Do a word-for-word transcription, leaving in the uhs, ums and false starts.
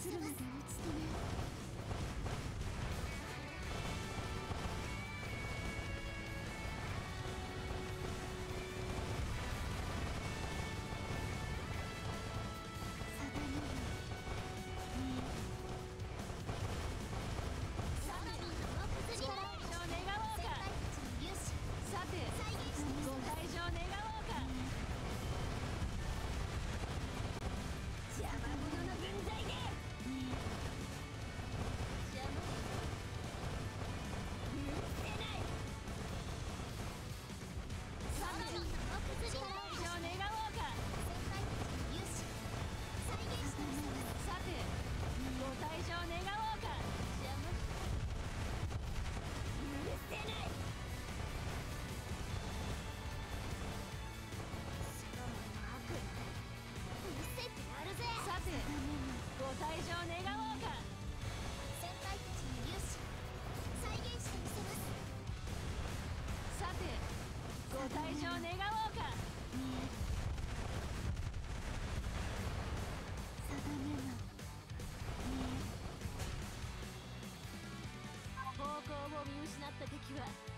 せます。 打ち止め。 ご退場願おうか。 先輩たちの勇姿再現してみせます。 さてご退場願おうか。 見える定めの見える。 方向を見失った敵は